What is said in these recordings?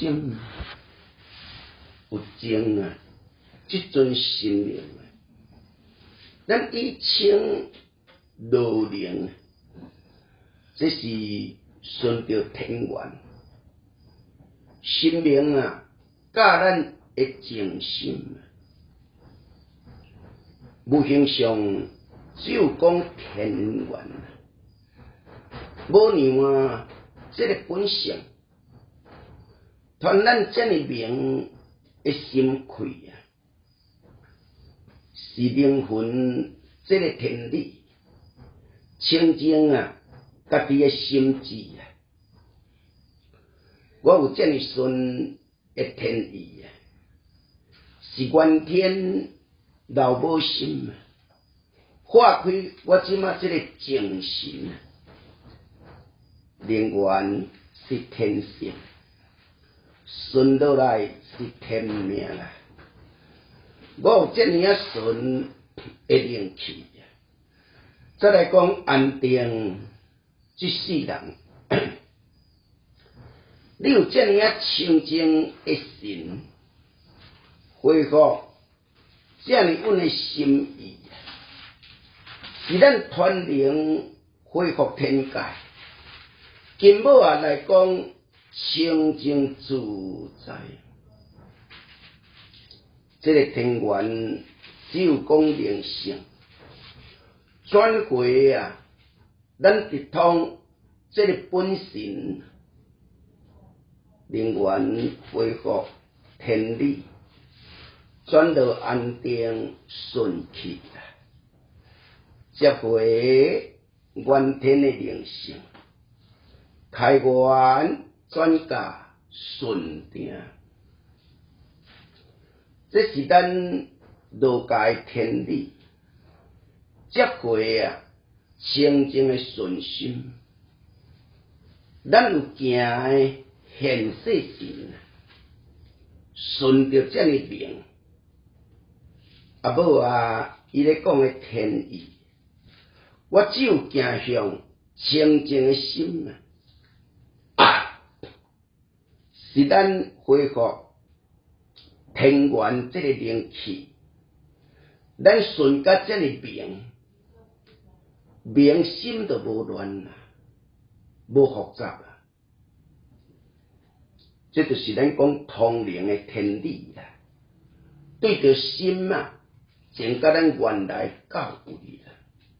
心有情啊，即阵心灵啊，咱以清路灵，这是顺着天缘，心灵啊，教咱的静心。无形上只有讲天缘，无样啊，这个本性，传咱这么明的心气啊，是灵魂这个天理，清净啊，家己的心智啊，我有这么顺的天意啊，是原天老母心啊，化开我即马这个精神啊，灵源是天性，顺落来是天命啦。我有这么啊顺的灵气啊，再来讲安定这世人，你有这么啊清净的心，恢复这样稳的心意，是咱传灵恢复天界。根本啊来讲，清净自在。这个天缘只有讲灵性，转回啊，咱直通这个本性，灵源恢复天理。转到安定顺气啦，接回原天的灵性，开源转嫁顺定，这是咱道家的天理。接回啊，清净的顺心，咱有行的现世心，顺着这么明。啊，无啊，伊咧讲的天意，我只有行向清净的心啊，是咱恢复天缘这个灵气，咱顺甲这么明心就无乱啦，无复杂啦，这就是咱讲通灵的天理啦，对着心啊。整甲咱原来教义啦，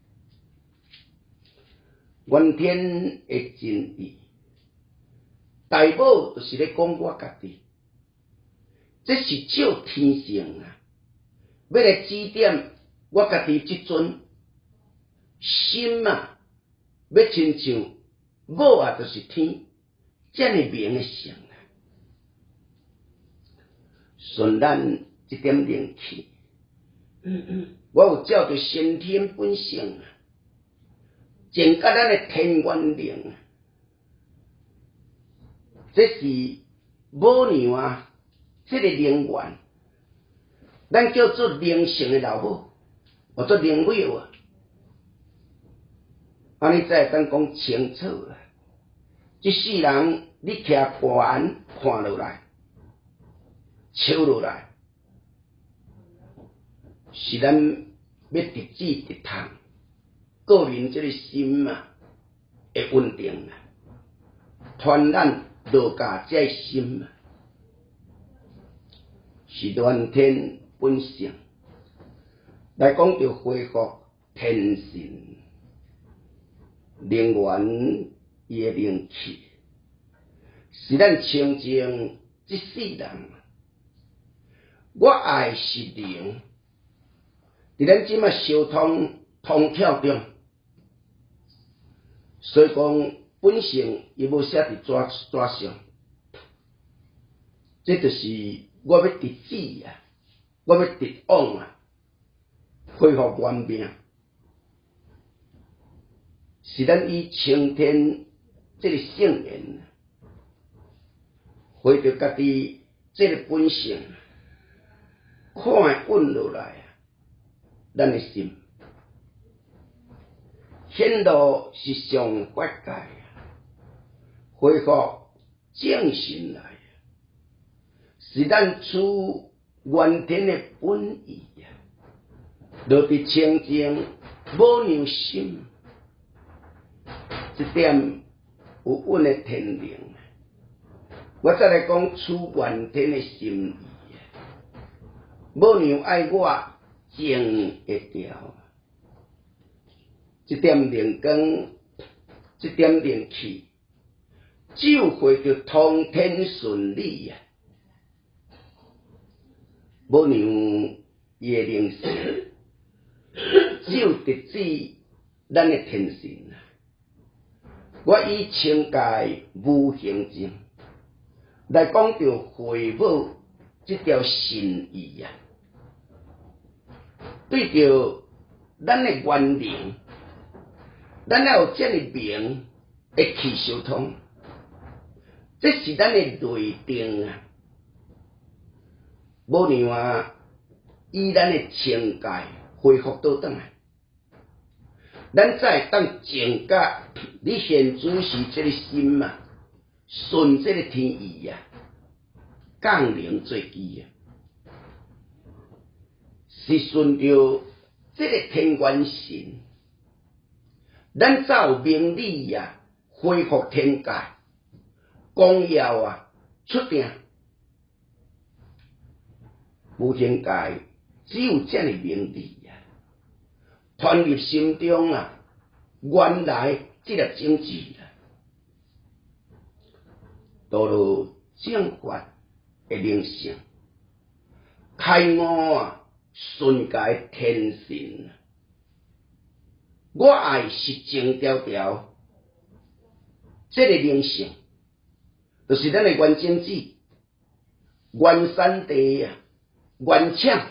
原天的真意，大宝就是咧讲我家己，这是照天性啊，要来指点我家己即阵心啊，要亲像我啊，就是天，这么明的性啊，顺咱一点灵气。我有照着先天本性啊，整甲咱的天元灵啊，这是无样啊，这个灵源，咱叫做灵性的老母，或者灵母啊，安尼才会当讲清楚啊。这世人你徛悬看落来，笑落来。是咱要直指直通，个人这个心啊，会稳定啊，传咱道家这个心啊，是原天本性。来讲就恢复天性，灵源伊的灵气，是咱清净这世人。我爱是灵。伫咱即卖相通跳中，所以讲本性伊无写伫纸上，这就是我要直指啊，我要直往啊，恢复原命，是咱以青天这个圣言，回到家己这个本性，看稳落来。咱的心显露是上法界，恢复正心来， 是咱处原天的本意啊，落伫清净无让心，这点有稳的天灵。我再来讲处原天的心意啊，无让爱我静会调，这点灵光，这点灵气，只会着通天顺利啊，无让伊的灵性，只得知咱的天性啊。我以清界无形证来讲着回报这条心意啊，对着咱的原灵，咱要有这个名会去相通，这是咱的内定啊。无让啊，以咱的清界恢复倒转来，咱才会当静甲你现主是这个心啊，顺这个天意啊，降临做基啊，是顺着这个天元神，咱才有明理啊，恢复天界，光耀啊出定。无形界只有这个明理啊，传入心中啊，原来这粒种子啊，道路正法的灵性，开悟啊，顺界天性啊。我爱是静条条，这个灵性，就是咱的原种子、原产地啊。原厂，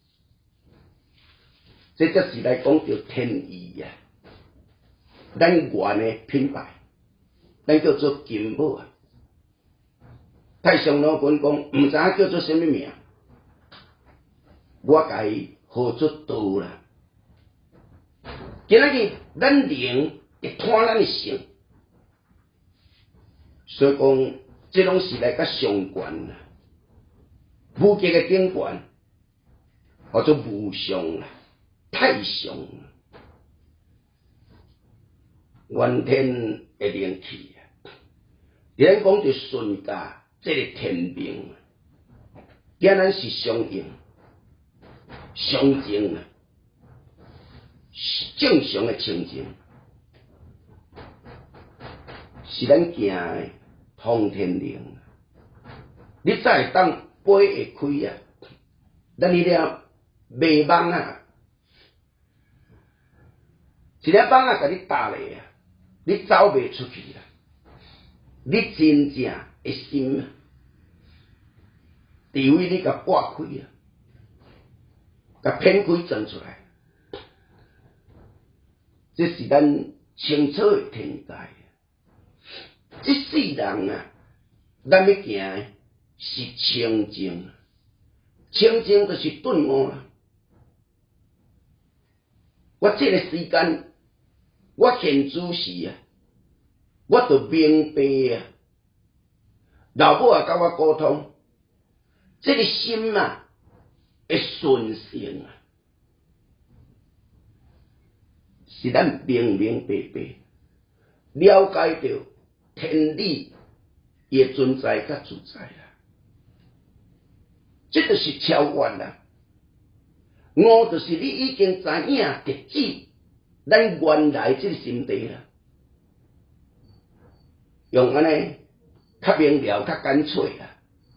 这就是来讲着天意啊。咱原的品牌，咱叫做金宝啊。太上老君讲，唔知叫做什么名，我甲伊号做道啦。今仔日咱灵会拖咱的性，所以讲，这拢是来甲上悬啦。无极的顶端，叫做无上啦、太上啦，原天的灵气啊！咱讲着顺家这个天命啊，竟然是相应、相正啊，正常的清净，是咱行的通天灵。你才会当。杯会开啊，咱迄个卖网啊，一粒网啊，甲你搭咧啊，你走袂出去啦。你真正的心啊，除非你甲拨开啊，甲偏开钻出来，这是咱清楚的天界。这世人啊，咱要行的。是清净，清净就是顿悟啦。我这个时间，我现主事啊，我就明白啊。老母也甲我沟通，这个心啊，会顺性啊，是咱明明白白了解到天理伊的存在甲自在啦。这就是超越啦，悟就是你已经知影得知咱原来这个心地啦，用安尼较明了、较干脆啦，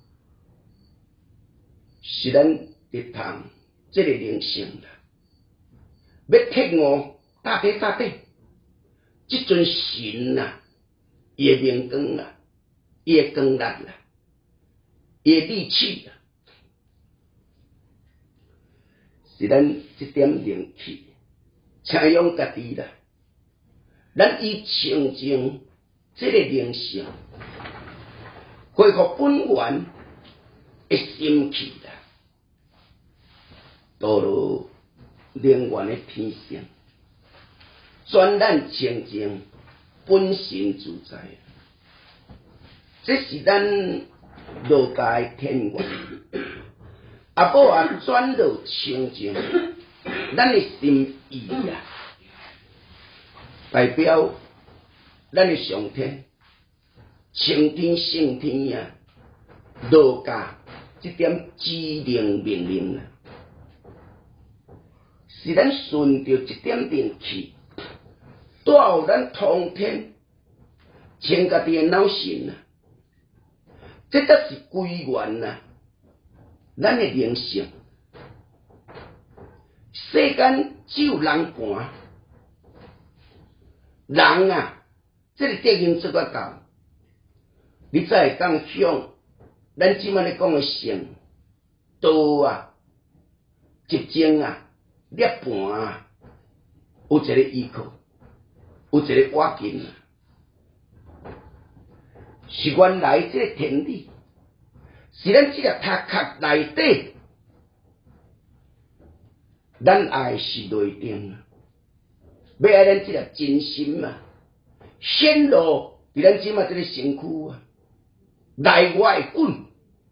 是咱得通这个灵性啦。要彻悟，大底，这尊神啊，伊的明光啊，伊的光力啦，伊的力气啊。是咱这点灵气，请用家己啦。咱以清净这个灵性，恢复本源的心气啦，道路灵源的天性，全咱清净本性自在。这是咱儒家的天元，啊，某啊转入清净，咱的心意啊，代表咱的上天、青天、圣天啊，儒家这点指令命令啊，是咱顺着这点灵气，带有咱通天，清家己的脑神啊，这才是归元啊，咱的灵性。世间只有人盘，人啊，这个德行做得到，你才会讲向咱即摆咧讲的圣道啊、集精啊、涅盘啊，有一个依靠，有一个瓦根啊，是原来这个天理，是咱这个塔壳内底。咱爱是内定啊，要爱咱这个真心啊，显露伫咱即马这个身躯啊，内外滚，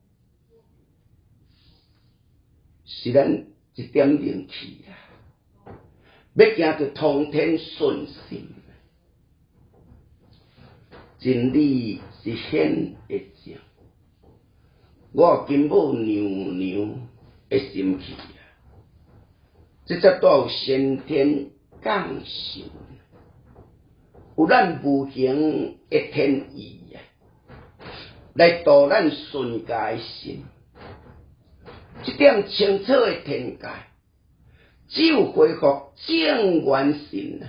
是咱一点灵气啊，要行着通天顺心，真理是显会正，我金宝娘娘的心气啊。这才带有先天降神，有咱无形的天意啊，来导咱顺家的心。这点清楚的天界，只有恢复正元神啊，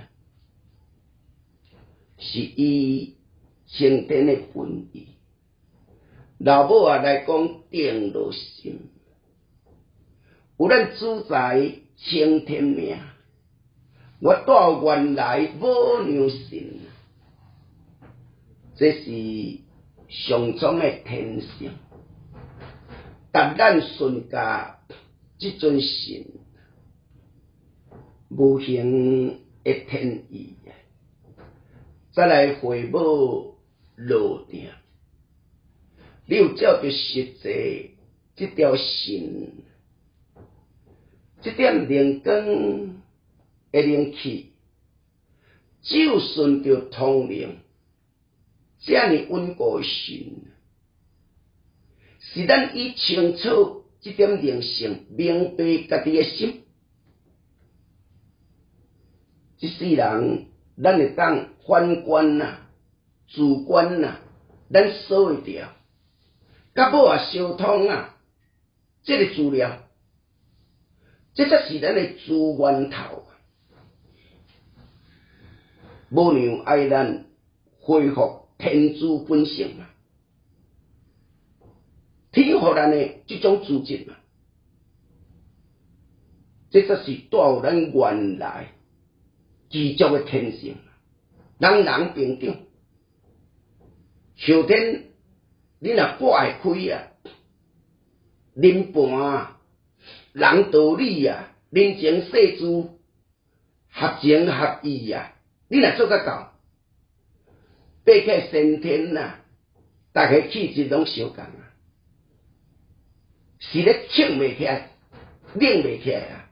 是伊先天的本意。老母啊来讲定落心，有咱主宰。青天命，我带原来母娘神，这是上苍的天性。但咱顺家这尊神，无形的天意，再来回报路定。你有照着实际这条神。这点灵光的灵气，只有顺着通灵，这样稳固神，是咱以清楚这点灵性，明白家己的心。这世人，咱会当反观啊、主观啊，咱所会着，甲某啊相通啊，这个资料。这才是咱的资源头，母娘爱咱恢复天主本性嘛，天予咱的这种资质嘛，这才是带有咱原来基足的天性，人人平等。后天你若挂会开啊，人盘啊。人道理啊，人情世事，合情合意啊，你若做得到，爬起先天啊，大家气质拢相共啊，是咧请袂起来，冷袂起来啊。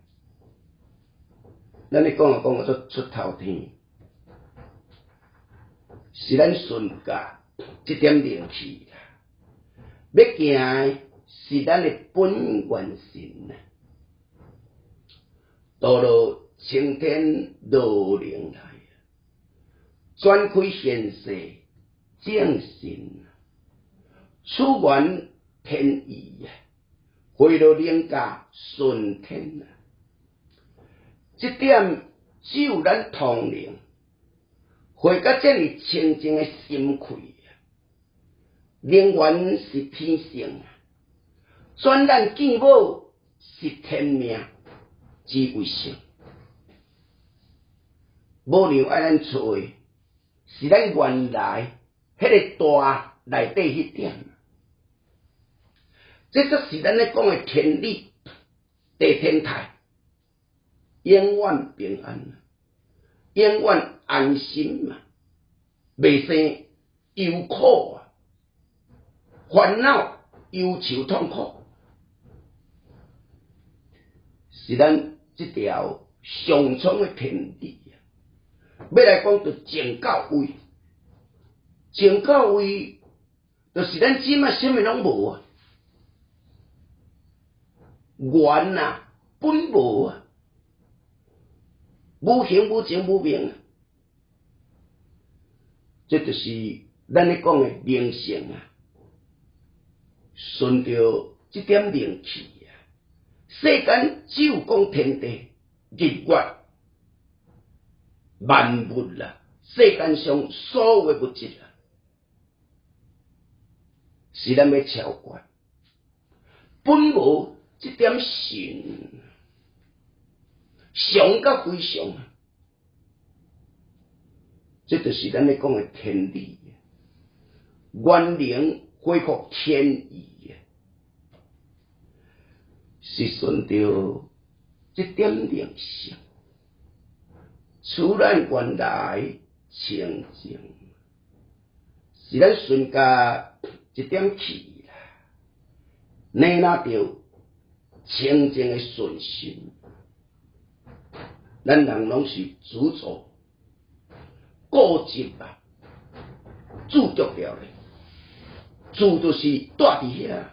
咱咧讲做出头天，是咱顺家这点灵气啊，要行的是咱的本元神啊。到了青天罗灵来，转开现世正神，处原天意啊，回到灵家顺天啊。这点只有咱通灵，回到这里清净的心气啊，灵源是天性啊，转咱见某是天命。之为性，母娘爱咱做的，是咱原来迄个大内底迄点，这就是咱咧讲的天理、地天台，永远平安，永远安心嘛，袂生忧苦啊，烦恼忧愁痛苦，是咱这条上苍的天地。要来讲，就情到位，情到位，就是咱即卖什么拢无啊，缘啊，本无啊，无形无情无名啊，这就是咱咧讲的名性啊。顺着这点灵气啊，世间只有讲天地、日月、万物啦，世间上所有的物质啊，是咱要超越，本无这点神，上甲非常啊，这就是咱咧讲的天理，元灵恢复天意啊，是顺着这点灵性，自然原来清净，是咱顺家一点气啦，你那着清净的顺心，咱人拢是主着固执啊，注着了咧。主就是住伫遐，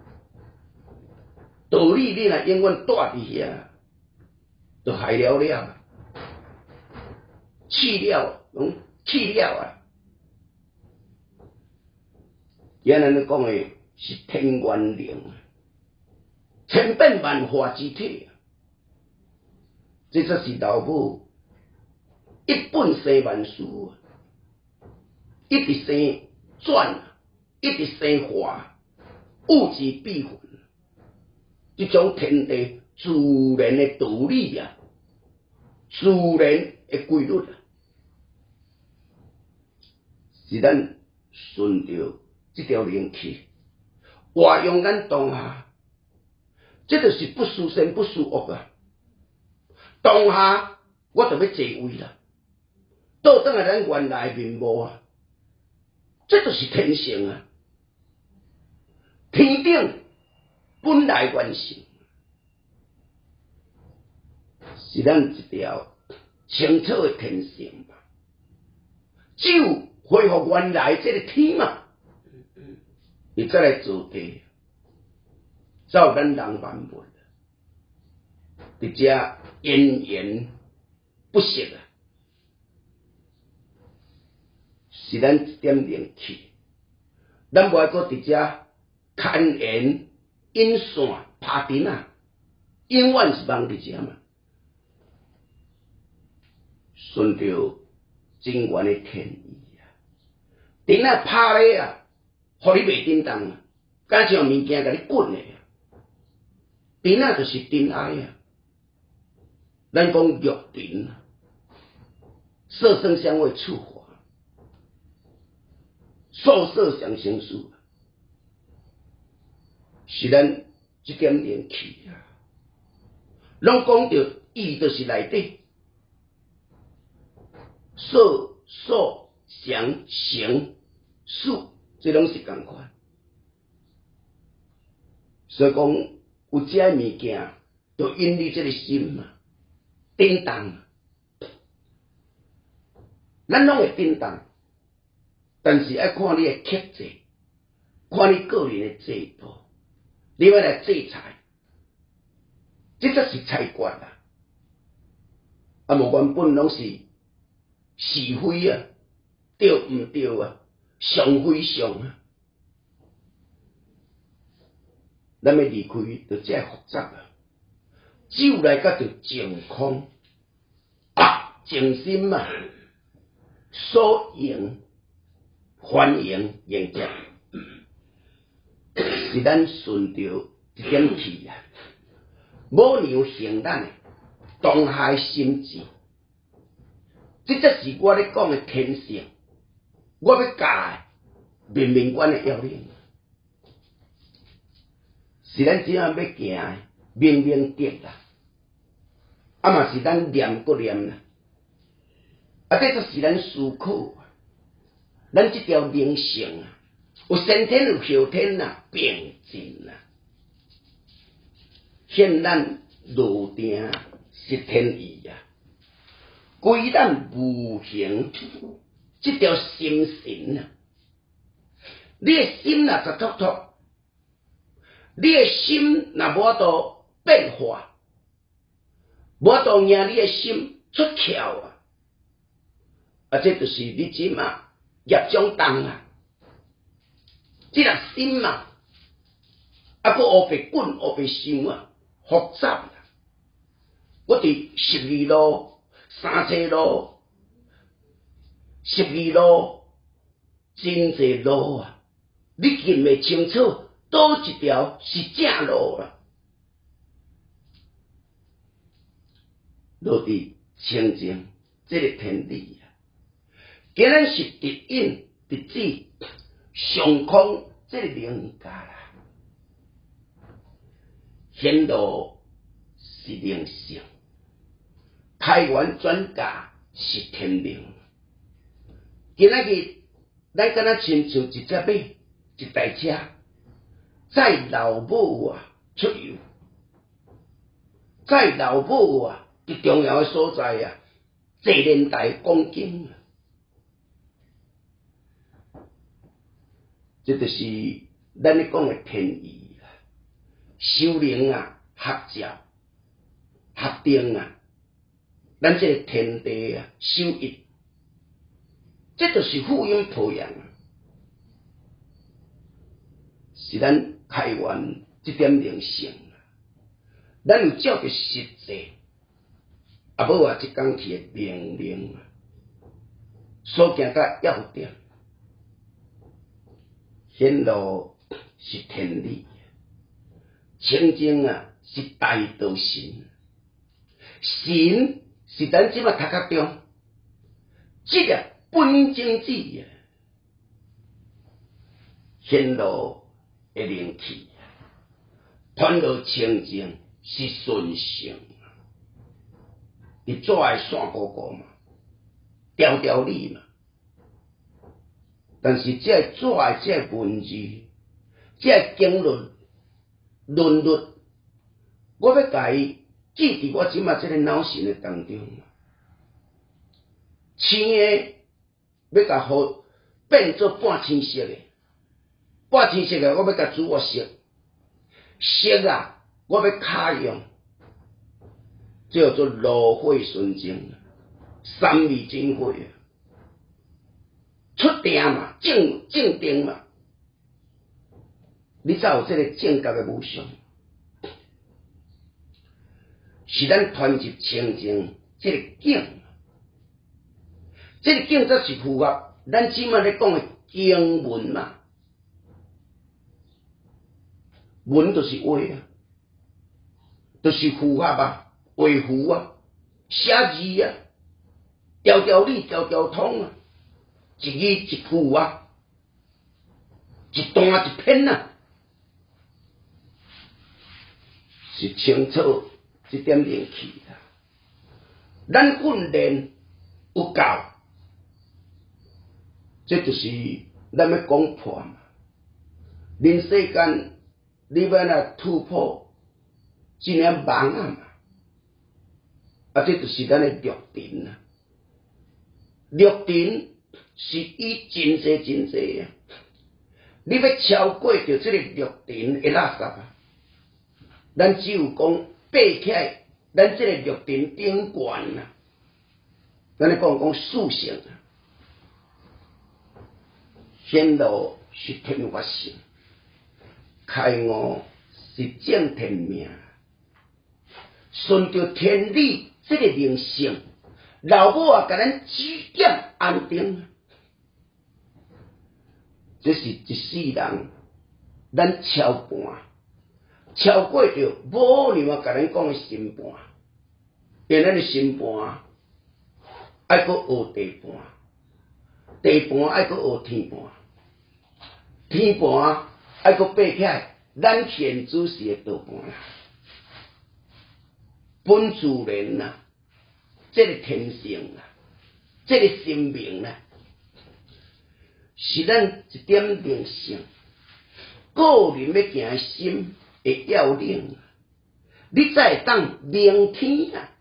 道理你若永远住伫遐，就害了了，去了，去了啊！原来你讲的是天元灵，千变万化之体，这才是老母一本生万事，一直生转。一直生化，物质必分，这种天地自然的道理啊，自然的规律啊，是咱顺着这条灵气，活用咱当下，这就是不属善不属恶啊。当下我就要坐位啦，倒转来咱原来面目啊，这就是天性啊。天顶本来原性，是咱一条清澈的天性嘛。只有恢复原来这个天嘛，你再来做地，照咱人万物，伫遮源源不息啊，是咱一点灵气，咱无爱搁伫遮。牵缘引线拍阵啊，永远是梦伫遮嘛。顺着真元的天意啊，阵啊拍咧啊，互你袂叮当啊，敢像物件甲你滚咧啊。阵啊就是真爱啊，咱讲玉阵啊，色声香味触法，受色想行识。是咱这点灵气啊，拢讲着意就是内底，色、受、想、行、识，这拢是同款。所以讲有这物件，就引你这个心嘛，颠动。咱拢会颠动，但是要看你的克制，看你个人的制度。你要来制裁，这才是裁决啊！啊，无原本拢是是非啊，对毋对啊，上非上啊。咱要离开就这复杂啊，只有来甲就净空啊，静心啊，所迎欢迎迎接。是咱顺着一点气啊，无让行咱的当下的心智，这才是我咧讲的天性。我要教的明明关的要领，是咱怎样要行的明明德啦，啊嘛是咱念搁念啦，啊这就是咱思考，咱这条灵性啊， 有先天有后天啊，并进啊。现咱路定是天意啊，归咱无形这条心神啊，你的心若实脱脱，你的心若无度变化，无度让你的心出窍啊，这就是你即嘛业障重啊，这粒心嘛，还佫黑白滚黑白想啊，复杂啊。我伫12路、37路、12路，真侪路啊，你认袂清楚倒一条是正路啊。落伫清净这个天地啊，今日是直引直指上空这个灵界啦，显露是灵性，开源转嫁是天命。今仔日咱敢若亲像一只马、一台车，载老母啊出游，载老母啊伫重要的所在啊，坐莲台讲经啊，这就是咱咧讲的天意啦。修灵啊，学教、学定啊，咱这个天地啊，守一，这就是福音培养啊，是咱开源这点灵性啊。咱有照着实际，啊无话一工去的命令啊，所行甲要点，显露是天理，清净啊是大道神，神是咱即马头壳中这个本经旨啊，显露的灵气，传导清净是顺性。你做爱线高高嘛，条条理嘛，但是这做爱这文字，这经论论律，我要甲伊记伫我即马这个脑神的当中，青的要甲好变做半青色的，半青色的我要甲煮我色，色啊我要卡用。叫做炉火纯净，三味真火啊，出定嘛，正定嘛，你才有这个正觉的无相，是咱传入清净这个境，这个境则是符合咱即马咧讲的经文嘛，文就是话啊，就是符合啊。维护啊，写字啊，条条理条条通啊，一字一句啊，一段一篇啊，是清楚这点灵气啦。咱训练有够，这就是咱要讲破嘛。人世间你要来突破，真个忙啊嘛。啊，这就是咱的绿尘啊！绿尘是以真济真济啊！你要超过着这个绿尘的垃圾啊！咱只有讲爬起来，咱这个绿尘顶悬啊！咱咧讲属性啊，显露是天发性，开悟是正天命，顺着天理。这个灵性，老母啊，甲咱指点安定，这是一世人，咱超半，超过着无你嘛，甲咱讲的心半，因咱的心半，爱搁学地半，地半爱搁学天半，天半爱搁爬起来，咱天主是的道半。本自然啊，这个天性啊，这个生命啊， 是咱一点灵性，个人要行心的要领。你才会当明天啊！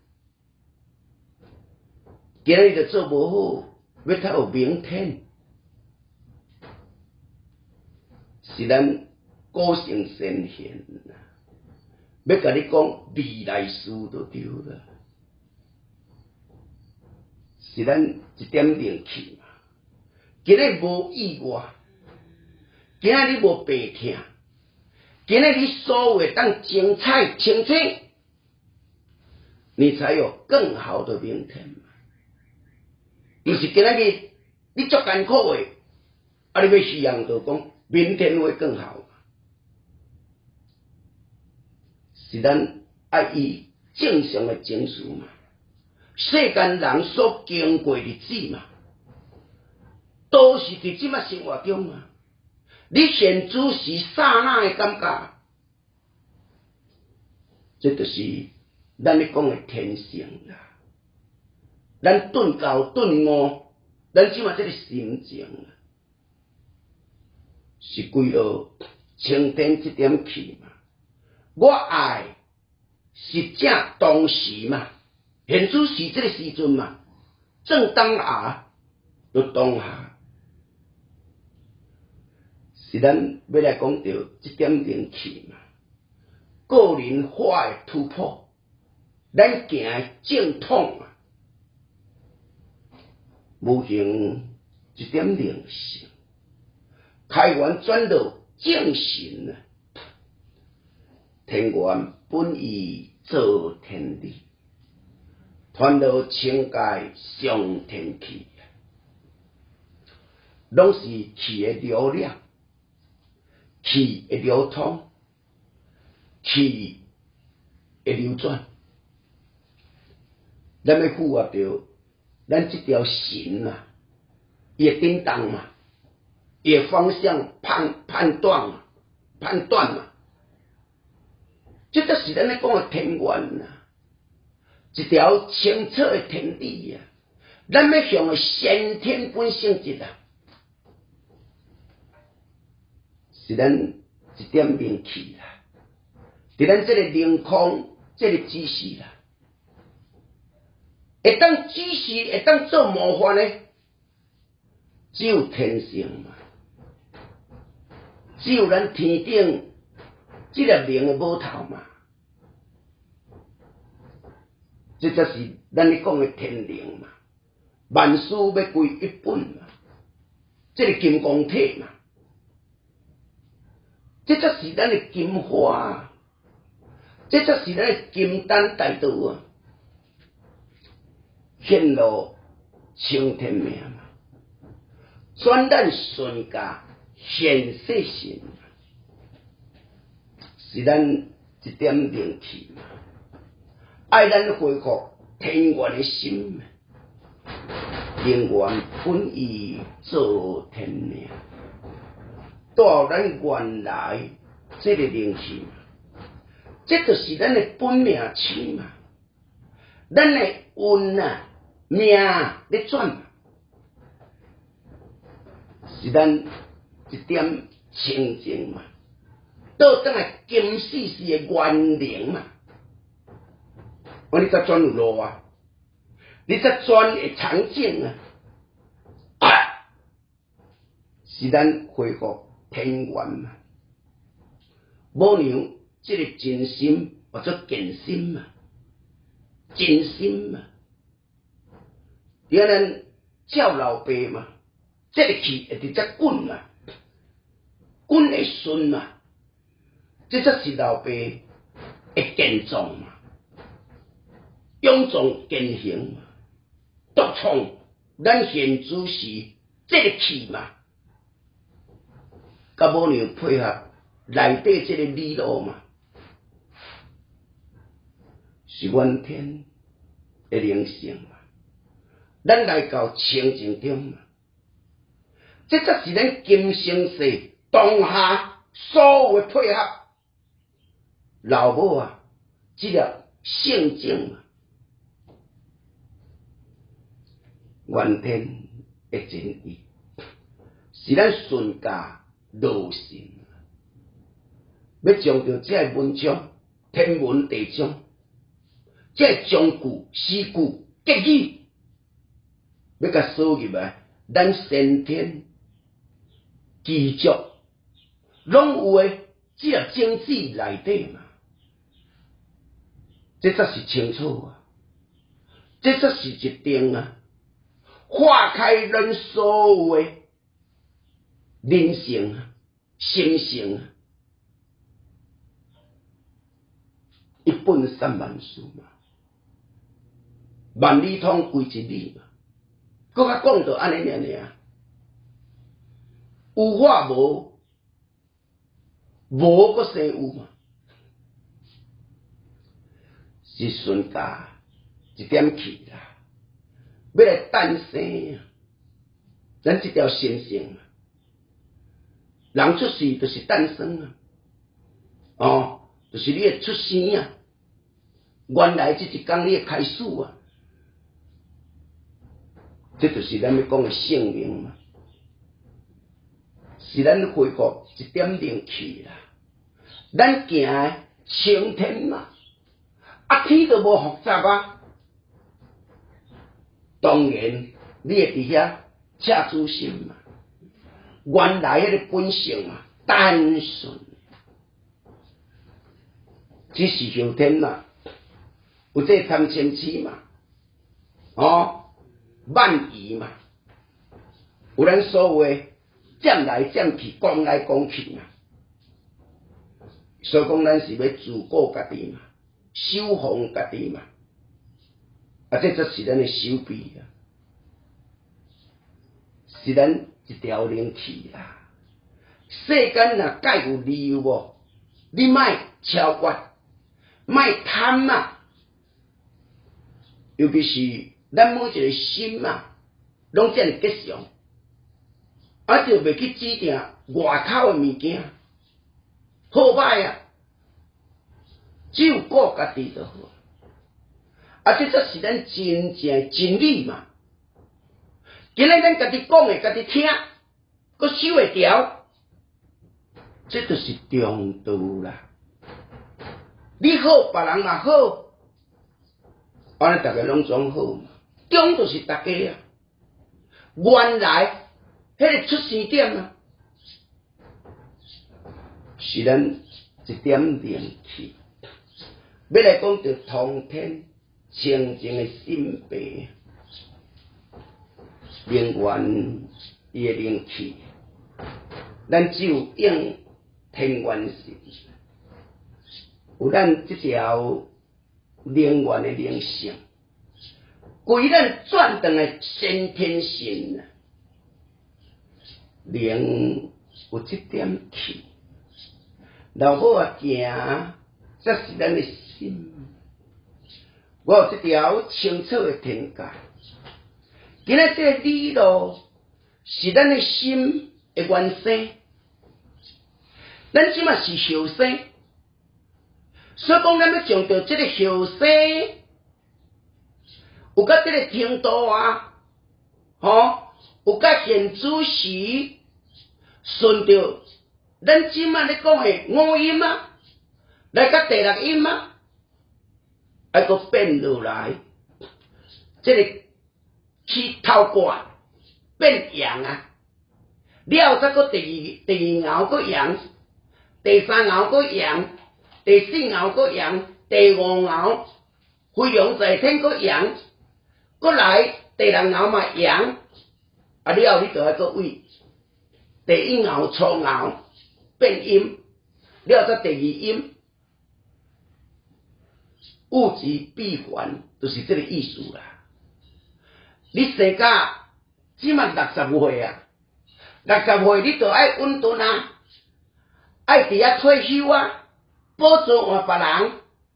今日就做无好，要才有明天。是咱古圣先贤啊，要甲你讲未来事就对了。是咱一点灵气嘛。今日无意外，今日你无白听。今日你所有的当精彩清清，你才有更好的明天嘛。不是今日你足艰苦的，啊！你要需要就讲明天会更好嘛。是咱爱以正常的情绪嘛，世间人所经过日子嘛，都是伫即摆生活中嘛。你现只是刹那的感觉，这就是咱咧讲的天性啦。咱顿高顿悟，咱即马这个心情啊，是归到青天这点气嘛。我爱是正当时嘛，现只是这个时阵嘛，正当下就当下。是咱要来讲到这点灵气嘛，个人化的突破，咱行的正统啊，无形一点灵性，开源转到正神啊，天元本意做天理，传到清界上天气，拢是气的流量。气会流通，气会流转，咱要符合着咱这条神啊，伊会叮当嘛，伊会方向判断嘛，这就是咱咧讲的天元啊，一条清澈的天理啊，咱要向的先天本性质啊。是咱一点灵气啦，伫咱这个灵空，这个知识啦，会当知识，会当做模范呢，只有天性嘛，只有咱天顶这粒灵的母头嘛，这才是咱咧讲的天灵嘛，万事要归一本嘛，这个金刚体嘛。这才是咱的金花，这才是咱的金丹大道啊！显露青天命嘛，转咱顺家现世神，是咱一点灵气嘛，爱咱恢复天元的心，天元本意做天命。带咱原来这个灵气嘛，这就是咱的本命星嘛，咱的运啊命咧转嘛，是咱一点清净嘛，倒转来金世世的元灵嘛，你才转有路啊，你才转会长景啊，是咱恢复。天元嘛，母娘这个真心或者健心嘛，真心嘛，有人照老爸嘛，这个气会直接滚嘛，滚会顺嘛，这才是老爸会健壮嘛，勇壮健行嘛，独创咱现主是这个气嘛。甲母娘配合内底这个理路嘛，是元天的灵性嘛，咱来到清净中嘛，这才是咱今生世当下所有的配合。老母啊，这个圣经嘛，元天的真意。 是咱顺家路性，要将着这文章天文地章，这章句诗句结语，要甲输入来，咱先天基础拢有诶，只要经济内底嘛，这才是清楚啊，这才是一定啊，化开咱所有诶人性啊、心性啊，一本三万书嘛，万里通归一里嘛，搁较讲到安尼尔，有法无，无搁生有嘛，是顺家一点气啦，要来诞生啊，咱这条神性啊，人出世就是诞生啊，哦，就是你的出生啊，原来这一天你的开始啊，这就是咱要讲的性命嘛。是咱恢复一点灵气啦，咱行诶青天嘛，啊天都无复杂啊，当然你会伫遐赤子心嘛，原来迄个本性嘛，单纯，只是后天嘛，有这贪嗔痴嘛，哦，慢疑嘛，有咱所有诶。占来占去，讲来讲去嘛，所以讲咱是要自顾家己嘛，守防家己嘛，啊，这就是咱的手臂啊，是咱一条灵气啦。世间若皆有理由无，你莫超越，莫贪嘛，尤其是咱每一个心嘛，拢这样吉祥。啊，就袂去指定外口的物件，好歹啊，只有顾家己就好。啊，这才是咱真正真理嘛。今日咱家己讲的，家己听，佮守会条，这就是中道啦。你好，别人嘛好，安尼大家拢总好嘛。中就是大家啊，原来。迄个出生点啊，是咱一点灵气。要来讲到通天清净的心病，灵源伊的灵气，咱只有应天元神，有咱这条灵源的灵性，归咱转动的先天神啊。灵有这点气，老好啊行，这是咱的心。我有这条清楚的天界，今仔这个理路是咱的心的原生，咱即嘛是后生，所以讲咱要将到这个后生，有甲这个程度啊，有甲现主时，顺着咱即马咧讲的五音啊，来甲第六音啊，还阁变落来，这个去透过变阳啊，了后再阁第二爻阁阳，第三爻阁阳，第四爻阁阳，第五爻飞扬在天阁阳，阁来第六爻嘛阳。啊！了后你就爱个位，第一爻、初爻变阴，了再第二阴，物极必反，就是这个意思啦。你生甲只嘛60岁啊，60岁你就爱稳顿啊，爱伫遐退休啊，保助换别人，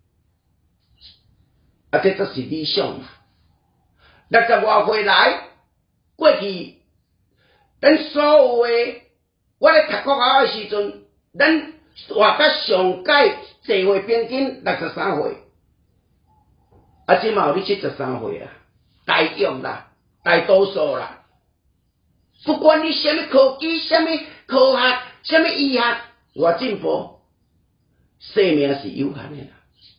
啊，这就是理想嘛。60外岁来。过去，咱所有的，我咧读国校的时阵，咱活到上届社会平均63岁，啊，即嘛有你73岁啊，大约啦，大多数啦， 不管你什么科技、什么科学、什么医学，偌进步，生命是有限的啦。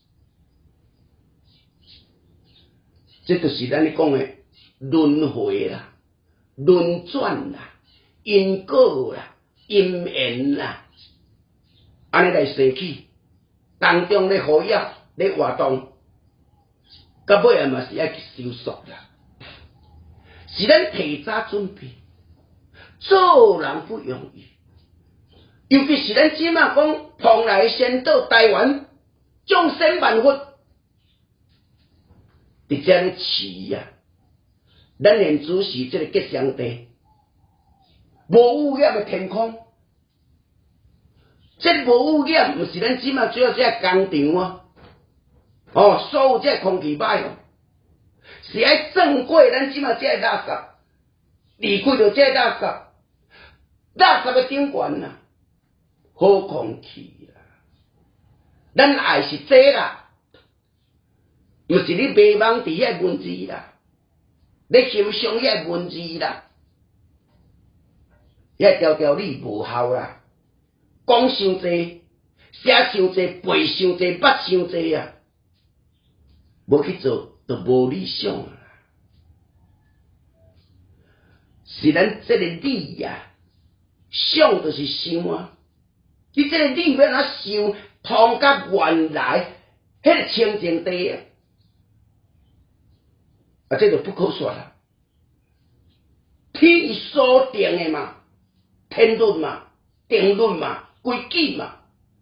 这就是咱咧讲的轮回啦、轮转啦、因果啦、因缘啦，安尼来生起，当中咧活跃、咧活动，到尾啊嘛是要去收束啦。是咱提早准备，做人不容易，尤其是咱即马讲蓬莱仙岛台湾众生万佛，伫遮咧饲啊，咱连主是即个吉祥地，无污染的天空，即无污染，毋是咱即马主要即个工厂啊，哦，所有即个空气歹哦。是爱正过咱即马即个垃圾，离开着即个垃圾，垃圾的顶悬啦，好空气啦。咱爱是这啦，毋是你迷茫伫遐文字啦，你欣赏遐文字啦，遐条条理无效啦，讲伤济，写伤济，背伤济，捌伤济啊，无去做。都无理想啦，是咱这个理呀，想就是想啊。你这个理要哪想，通甲原来迄个清净地啊，啊，这就不可说啦。天所定的嘛，天律嘛，定律嘛，规矩嘛，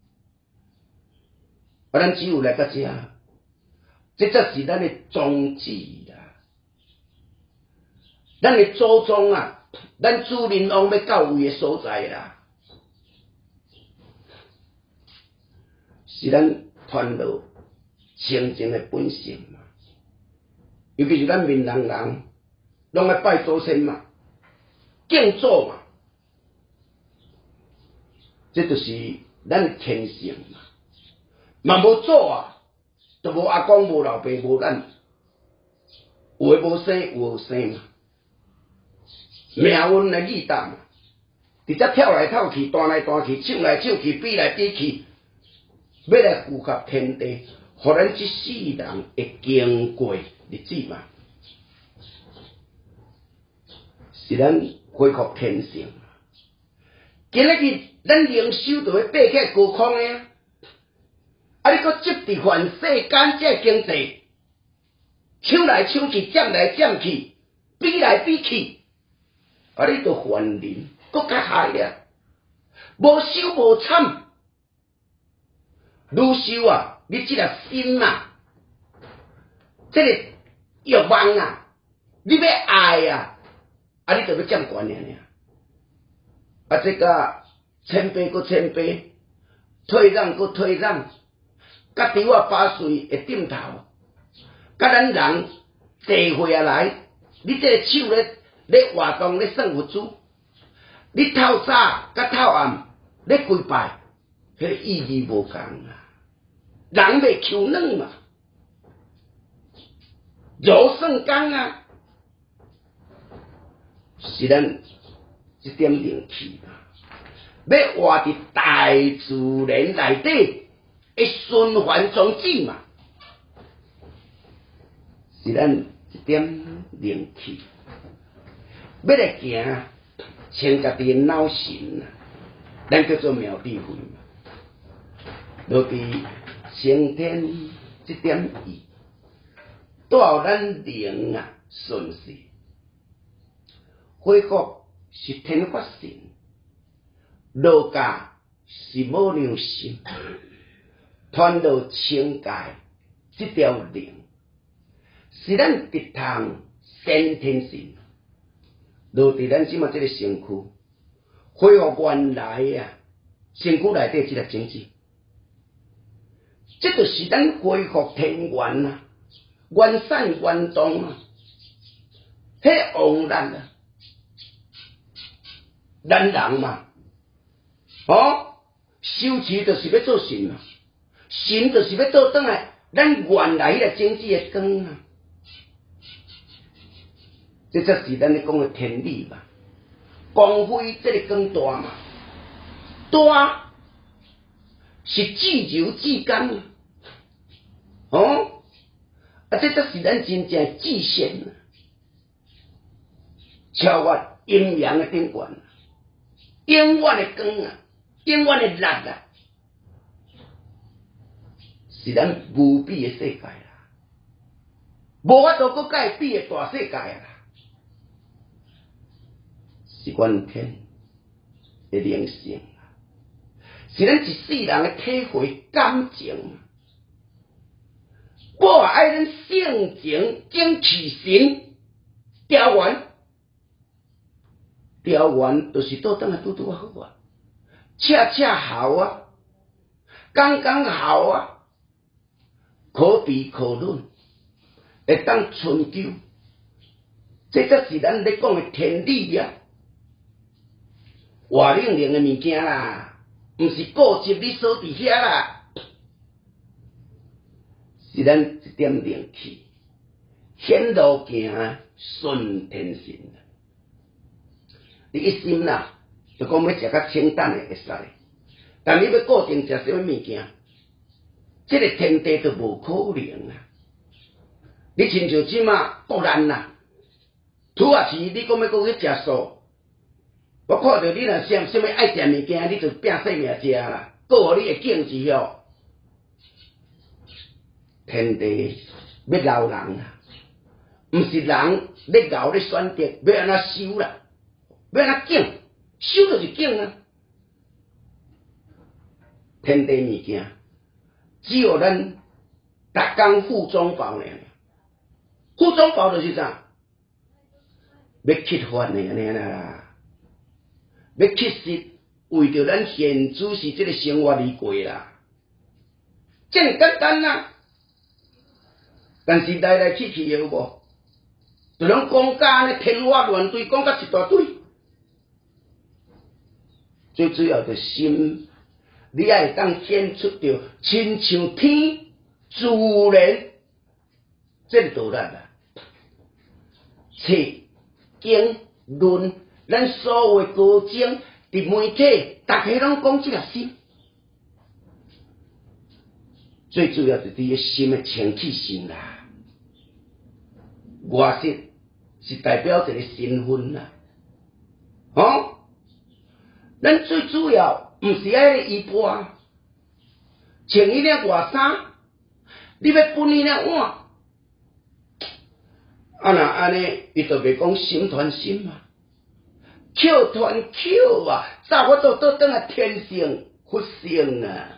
啊，咱只有来到这。这才是咱的宗旨啦，咱的祖宗啊，咱主人翁要到位的所在啦，是咱传落清净的本性嘛。尤其是咱闽南人，拢爱拜祖先嘛，敬祖嘛，这就是咱的天性嘛。嘛无祖啊。就无阿公、无老爸、无咱，有诶无生，有生嘛，命运来逆打嘛，直接跳来跳去、弹来弹去、唱来唱去、比来比去，要来符合天地，互咱这世人会经过日子嘛，是咱恢复天性。今仔日咱灵修就要爬起来高空诶。啊！你搁接伫凡世间这经济，抢来抢去，占来占去，比来比去，啊！你著烦人，搁较害啊！无修无惨，愈修啊！你即个心啊，这个欲望啊，你要爱啊，啊！你著要占悬尔。啊！这个谦卑搁谦卑，退让搁退让。甲猪仔把水会点头，甲咱人聚会啊来，你这个手咧活动咧算佛珠，你透早甲透暗咧跪拜，迄个意义无共啊！人袂求软嘛，柔算刚啊，是咱一点灵气嘛，要活伫大自然内底。会循环中进嘛，是咱一点灵气，要来行，清家己脑神啊，咱叫做妙智慧嘛。落伫先天这点意，带互咱灵啊顺势，恢复是天发性，落家是无良心。传到清界这条灵，是咱直通先天性，落伫咱即马这个身躯，恢复原来啊身躯内底这个经济，这就是咱恢复天元啊，元善元动啊，迄王咱啊，咱人嘛，哦，修持就是要做神嘛。神就是要倒转来，咱原来迄个经济的光啊，这才是咱咧讲的天理嘛。 光辉这个光大嘛，大是至柔至刚哦，啊，这才是咱真正至善啊，超越阴阳的顶端，永远的光啊，永远的力啊，是咱无比的世界啦，无法度搁甲伊比的大世界啦，是阮天的灵性啊，是咱一世人的体会感情。我也爱咱性情精气神调完，调完就是倒转来拄拄好啊，恰恰好啊，刚刚好啊，可比可论，会当春秋，这才是咱咧讲的天理啊，活灵灵的物件啦，毋是固执你锁伫遐啦。是咱一点灵气，显路行顺天神。你一心啦，就讲要食较清淡的会使，但你要固定食什么物件，这个天地都无可能啊！你亲像即马国难啦，拄啊是你讲要搁去食素，我看到你若想什么爱食物件，你就拼性命食啦，搁互你会敬之哦。天地要饶人啊，毋是人咧熬咧选择，要安怎修啦？要安怎敬？修就是敬啊！天地物件，只有咱逐工负中报呢。负中报就是啥？要乞法呢安尼啦，要乞食，为着咱现主是这个生活而过啦，这么简单啦。但是来来去去有无？就拢讲甲安尼天花乱坠，讲甲一大堆。最主要的心，你爱会当显出着亲像天自然这个道理啦。切经论，咱所有的高僧伫媒体，大家拢讲这个心。最主要就是你心的清气性啦，外色是代表一个身份啦，哦，咱最主要毋是爱个衣钵，穿迄领外衫，你要分迄领碗，啊那安尼，伊就袂讲心传心嘛，口传口啊，早我都倒转来天性佛性啊。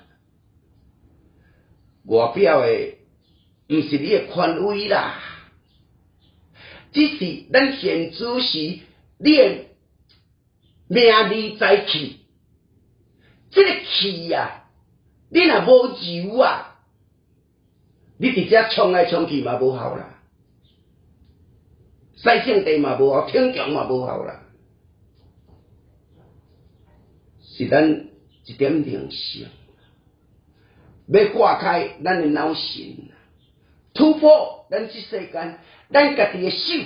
外表的毋是你的权威啦，只是咱现主是你的名利在气，这个气啊，你若无柔啊，你直接冲来冲去嘛无效啦，西圣地嘛无效，挺强嘛无效啦，是咱一点灵性。要化开咱的脑神，突破咱这世间，咱家己的手，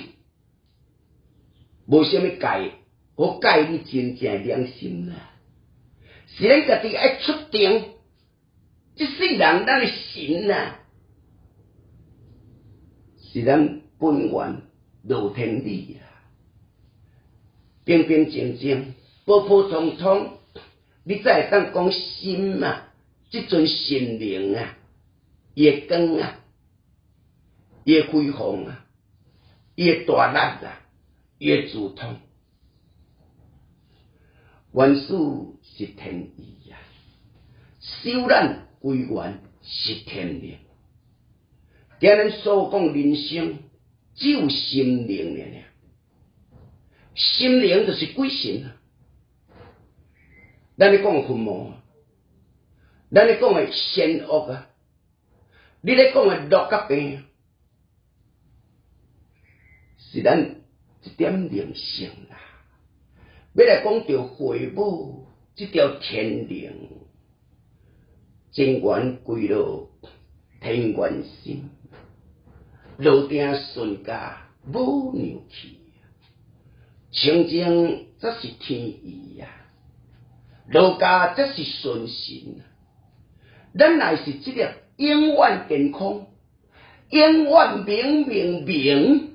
无什么界，好界你真正良心啦。是咱家己爱出定，这世人咱的神呐，是咱本源老天理啦。平平静静，普普通通，你才会当讲心啊。这阵心灵啊，伊会光啊，伊会开放啊，伊会大力啊，伊会自通。原始是天意啊，修咱归元是天灵。今日所讲人生，只有心灵了。心灵就是鬼神啊，咱咧讲分魔。咱咧讲的善恶啊，你咧讲的乐甲病，是咱一点灵性啦。要来讲到会母这条天灵，真元归到天元心，路定顺家母牛去， 清净则是天意呀，儒家则是顺神。咱乃是这个永远健康，永远明，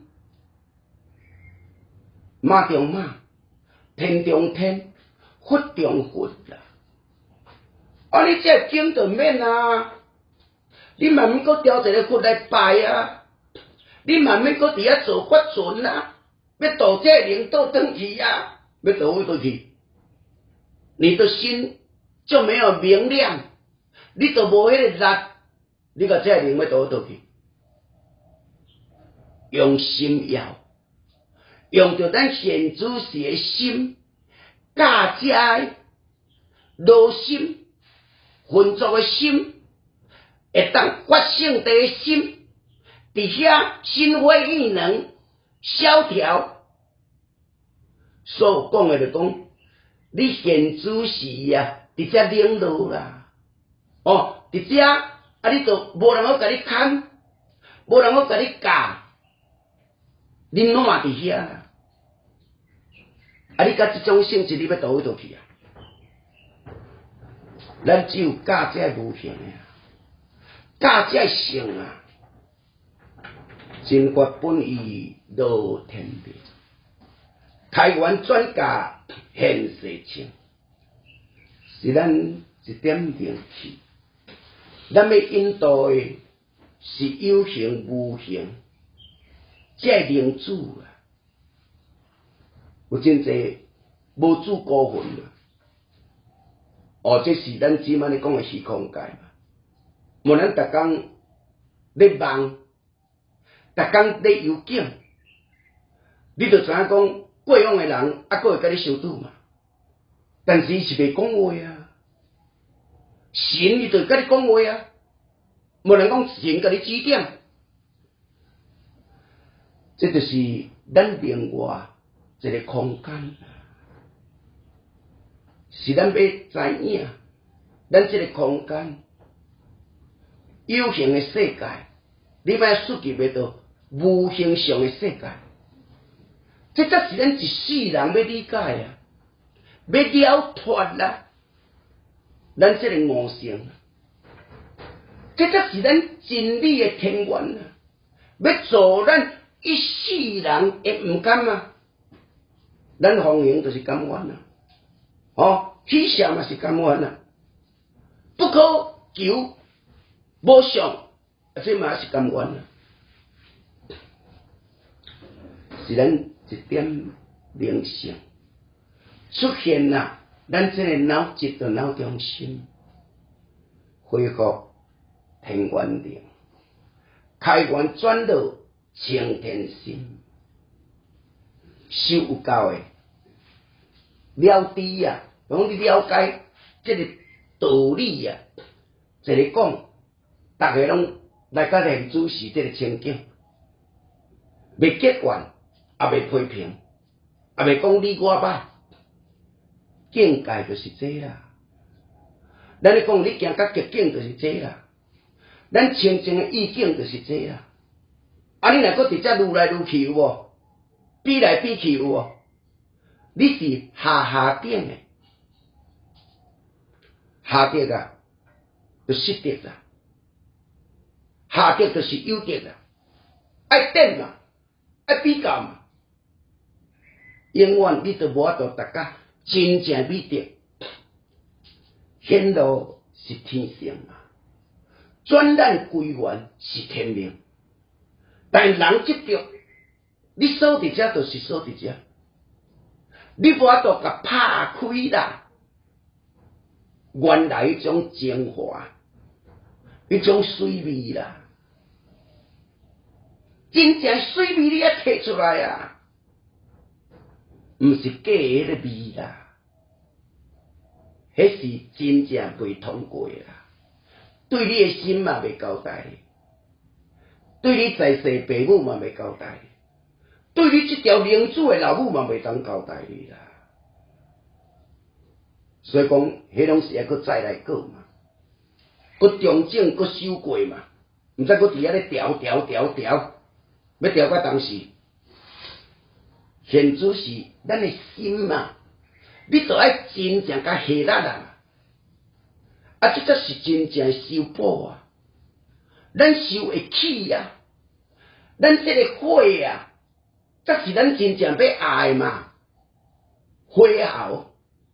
马中马，天中天，佛中佛啦。啊，你这经就免啊，你慢慢搁调一个佛来拜啊，你慢慢搁伫遐做法船啊。要导这灵倒转去啊，要倒位倒去，你的心就没有明亮，你就无迄个力，你个这灵要倒倒去，用心要，用着咱现主时的心，教遮的劳心、浑浊的心，会当发性地的心，伫遐心灰意冷。萧条，所讲的就讲，你现主时啊，伫遮领导啦，哦，伫遮啊，你就无人好甲你牵，无人好甲你教，你烂伫遐啦，啊，你甲即种性质，你要倒位倒去啊？咱只有教遮无形的，教遮性啊。真觉本意道天命，开源转嫁现世情，是咱一点灵气。咱要引导的是有形无形，这灵主啊，有真侪无主高分啊。哦，这是咱即摆咧讲的虚空界嘛。无咱逐工咧梦。逐工咧游景，你就知影讲过往的人还佫会甲你相拄嘛？但是伊是袂讲话啊，神伊就甲你讲话啊，无人讲神甲你指点，这就是咱另外一个空间，是咱要知影，咱这个空间有形的世界，你莫涉及袂到。无形上的世界，这才是咱一世人要理解啊，要了脱啦。咱这个悟性，这才是咱真理的天源啊！要做咱一世人会毋甘啊？咱奉行就是甘愿啊，哦，喜笑嘛是甘愿啊，不可求，无想，这嘛是甘愿啊。是咱一点灵性出现啦，咱这个脑质的脑中心恢复天元灵，开源转到清天心，修有够的了知啊，讲你了解这个道理啊，一个讲，大家拢来甲练主持这个情景，袂结怨。也袂批评，也袂讲你我歹，境界就是这啦。咱咧讲你行到极境就是这啦，咱清净的意境就是这啦。啊，你若搁直接愈来愈去有无？比来比去有无？你是下顶的，下跌啊，就失跌啦；下跌就是有跌啦，爱等嘛，爱比较嘛。永远你都无法度达到真正美德，显露是天性啊，转难归元是天命。但人执着，你锁伫遮就是锁伫遮，你无法度甲拍开啦。原来迄种精华，迄种水味啦，真正水味你也摕出来啊！毋是假迄个味啦，迄是真正未通过啦。对你的心嘛未交代，对你在世父母嘛未交代，对你这条灵主的老母嘛未当交代你啦。所以讲，迄拢是要搁再来过嘛，搁重整搁修过嘛，毋使搁伫遐咧调，要调到当时。 现主是咱的心嘛，你著爱真正甲下力啊！啊，这才是真正修补啊！咱修会起啊！咱这个火啊，才是咱真正要爱嘛，火候。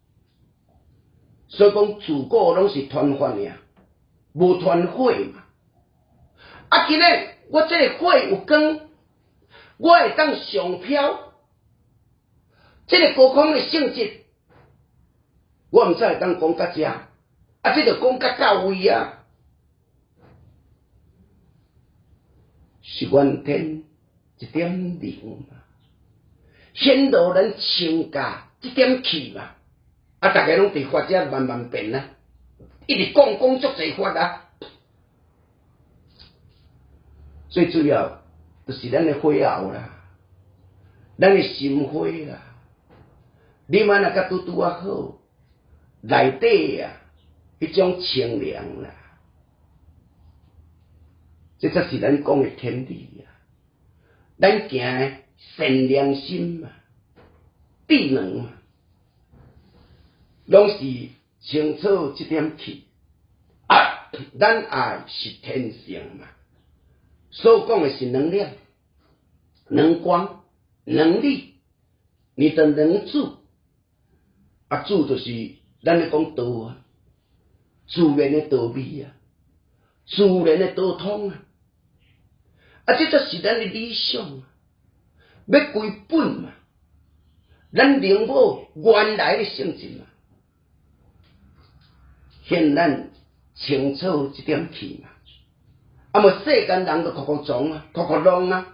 所以讲，自古拢是团火尔，无团火嘛。啊，今日我这个火有光，我会当上飘。这个高空的性质，我毋知会当讲到遮，啊，这就讲到位啊。是原天一点明嘛，显露咱情家一点气嘛。啊，大家拢伫法者慢慢变啊，一直讲足侪法啊。最主要就是咱的火候啦，咱的心火啦。你莫若甲拄啊好，内底啊，迄种清凉啦，这才是咱讲的天理啊。咱行的善良心嘛，智能嘛。拢是清楚这点气啊！咱爱是天性嘛，所讲的是能量、能光、能力，你的能主啊，主就是咱咧讲道啊，自然的道理啊，自然的道通啊，啊，这就是咱的理想啊，要归本嘛，咱灵母原来的性质嘛。现咱清楚这点气嘛，啊，无世间人就哭撞啊，哭弄啊，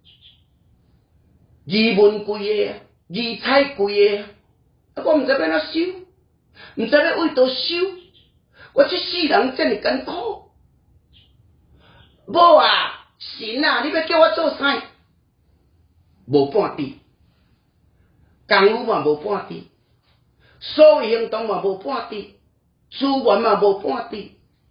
疑问贵个啊，疑猜贵个啊，啊，我毋知要怎修，毋知要为倒修，我这世人真係艰苦。某啊，神啊，你要叫我做啥？无半点，功夫嘛无半点，所有行动嘛无半点。资源嘛无半点，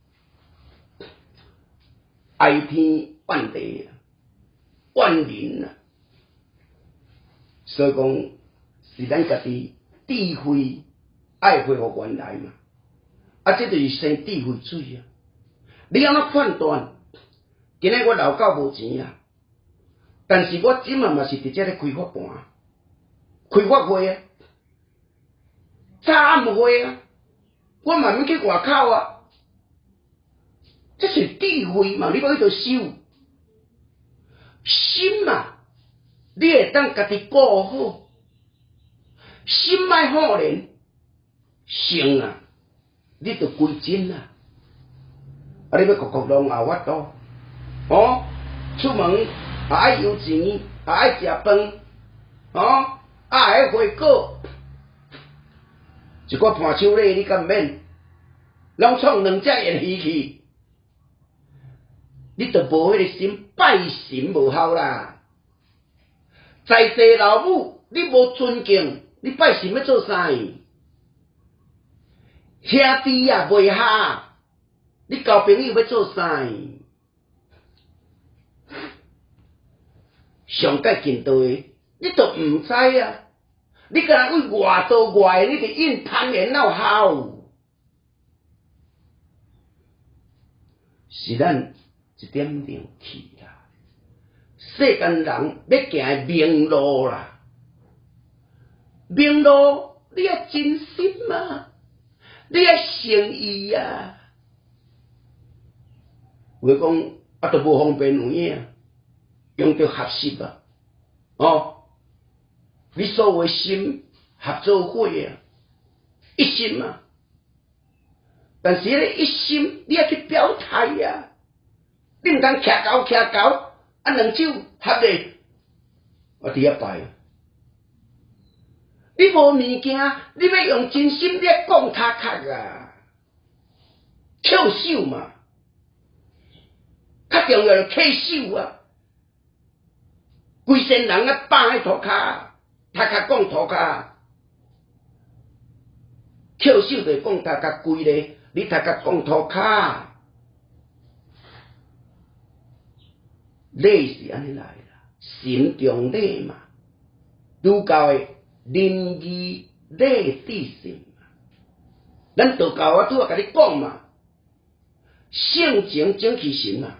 爱天怨地怨人啊！所以讲是咱家己智慧爱恢复原来嘛，啊，这就是生智慧水啊！你安怎判断？今日我老狗无钱啊，但是我今嘛是伫遮咧开发盘，开发会啊，早暗会啊。我慢慢去外口啊，这是智慧嘛？你要去着修心嘛？你会当家己顾好，心莫好人，性啊，你着归真啊！啊，你要哭哭弄也有法度，哦，出门也爱有钱，也爱食饭，哦，爱花果。一个盘手礼你敢免？拢创两只烟鱼去，你著无迄个心，拜神无效啦。在世老母，你无尊敬，你拜神要做啥？兄弟啊，袂合，你交朋友要做啥？上界近道的，你都毋知啊。你敢若为外道外，你著应攀缘闹好，是咱一点灵气啦。世间人要行的明路啦，明路你要真心嘛，你要诚意啊。有讲啊，都无方便有影，用着合适啊，哦。你所有心合作伙啊，一心嘛。但是咧一心，你要去表态啊，你毋通徛高，啊两手合咧，我伫遐拜。你无物件，你要用真心，你要讲他壳啊，翘手嘛，较重要就起手啊，规身人啊放喺涂骹。他甲讲涂骹，翘手就讲他甲规咧，你他甲讲涂骹，礼是安尼来啦，心中礼嘛， 儒教的仁义礼智信，咱道教我拄仔甲你讲嘛，性情精气神嘛，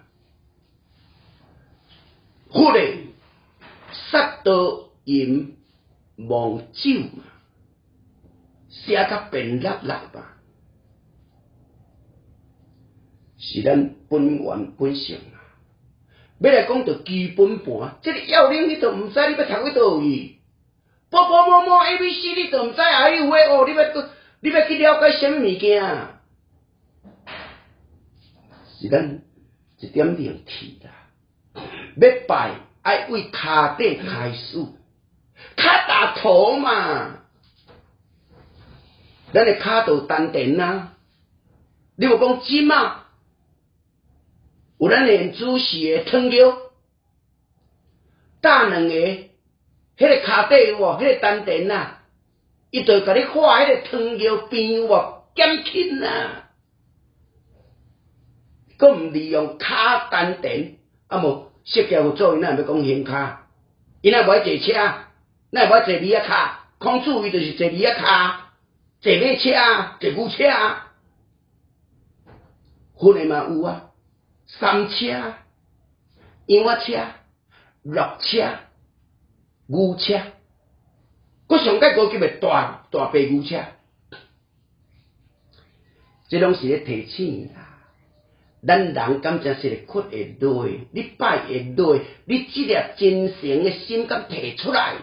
佛的杀盗淫妄酒嘛，写甲便立立嘛，是咱本源本性啊。要来讲到基本盘，这个要领你都毋知你要读去倒去，波波摸摸 ABC 你都毋知啊，你有诶哦，你要去了解什么物件啊？是咱一点灵气啦。要拜爱为骹底开始，骹大土嘛，咱的骹道丹田啊，你无讲金啊？有咱连主席的汤药，打两个，迄个骹底有无？迄个丹田啊，伊就甲你化迄个汤药边有无？减轻啊，佮毋利用骹丹田，啊无设计有做，伊哪要讲行骹？伊哪无爱坐车？哪无爱坐李仔骹？孔子伊就是坐李仔骹，坐马车，坐牛车，分的嘛有啊。三车、羊仔车、鹿车、牛车，佮上界高级的大白牛车，这拢是咧提醒啦。咱人敢真是个屈会落，你拜会落，你即粒真诚的心敢提出来，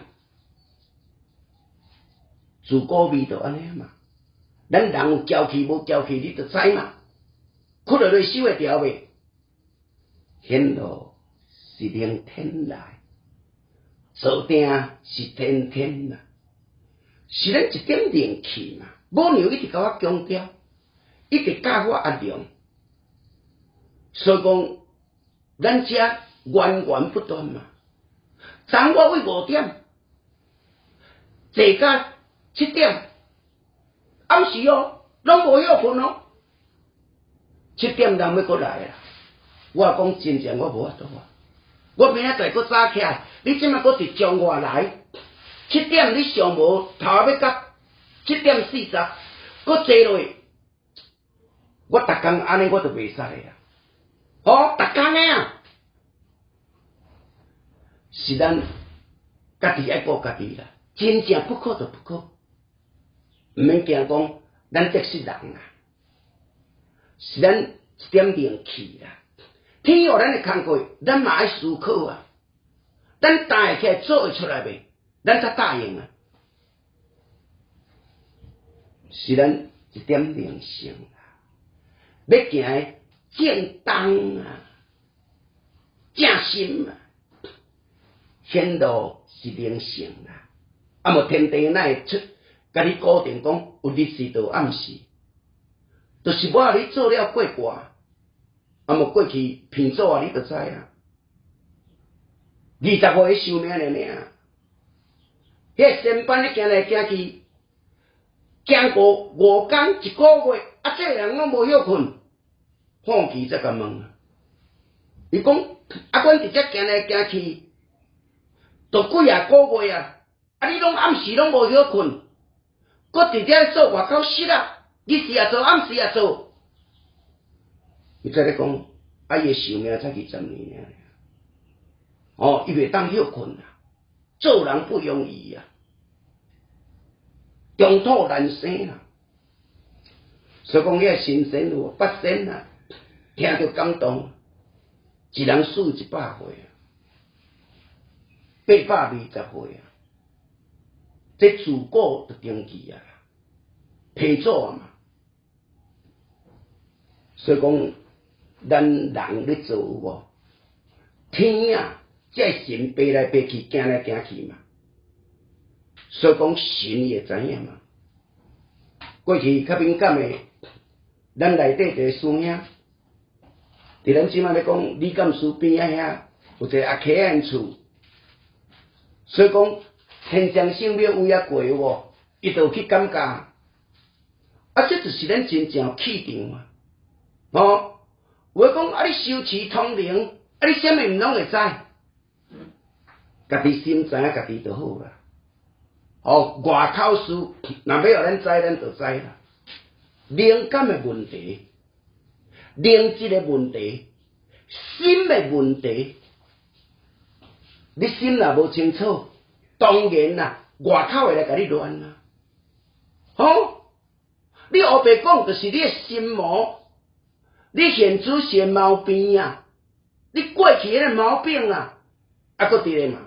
自古味就安尼嘛。咱人有娇气无娇气，你就知嘛。屈落来守会牢袂？显露是灵天来，做定是天天啦，是咱一点灵气嘛。母娘一直甲我强调，一直教我阿良，所以讲咱遮源源不断嘛。昨我为5点，坐到7点，暗时哦，拢无休困哦，7点人要过来啦。我讲真正我无法度啊！我明仔载搁早起来，你即摆搁直将我来，7点你上无头要到7点40，搁坐落去，我逐工安尼我就袂使个啊！哦，逐工个啊，是咱家己爱顾家己啦，真正不可就不可，毋免惊讲咱得失人啊，是咱一点灵气啦。天予咱的工课，咱嘛爱思考啊。咱答会起来做会出来袂？咱才答应啊。是咱一点灵性啊，要行的正当啊，正心啊，显露是灵性啊。啊，无天地哪会出，甲你固定讲有日时就暗时，就是我你做了过卦。啊！无过去骗祖啊，你就知啊。20岁寿命了尔，迄身板你行来行去，行过5天1个月，啊，这人拢无休困，放弃才甲问啊。伊讲啊，阮直接行来行去，都几啊个月啊，啊，你拢暗时拢无休困，搁直接做外口室啊，日时也做，暗时也做。伊再咧讲，啊，伊诶寿命才20年尔，哦，伊袂当休困啊，做人不容易啊，中土难生啊，所以讲，遐神仙有8仙啊，听着感动，一人死100岁啊，820岁啊，这自古就登记啊，批祖啊嘛，所以讲。咱人咧做有无？天啊，这神飞来飞去，行来行去嘛。所以讲神也知影嘛。过去较敏感的，咱内底一个师兄，伫咱即摆咧讲李干事边仔遐有一个阿客人厝，所以讲天将圣庙有遐过有无？伊就去感觉，啊，这就是咱真正气场嘛，哦。有诶讲啊，你修持通灵，啊，你啥物毋拢会知？家己心知影，家己就好啦。 外口事，若要互咱知，咱就知啦。灵感的问题，灵质的问题，心的问题，你心若无清楚，当然啦，外口会来甲你乱啦。你黑白讲，就是你的心魔，你现出现毛病啊，你过去迄个毛病啊，还佫伫咧嘛？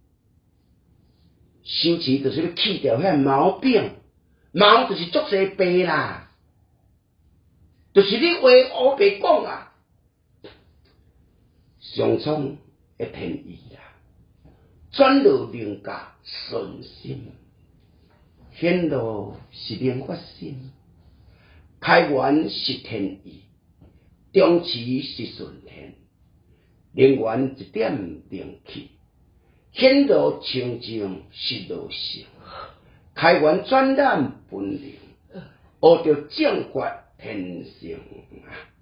修持就是要去掉迄个毛病，毛就是足侪病啦，就是你话黑白讲啊，上苍的天意啦，转入灵界顺心，显露是灵发心，开源是天意，终持是顺天，灵源一点灵气。显露清净是道性，开源转染本灵，学着正觉天性啊！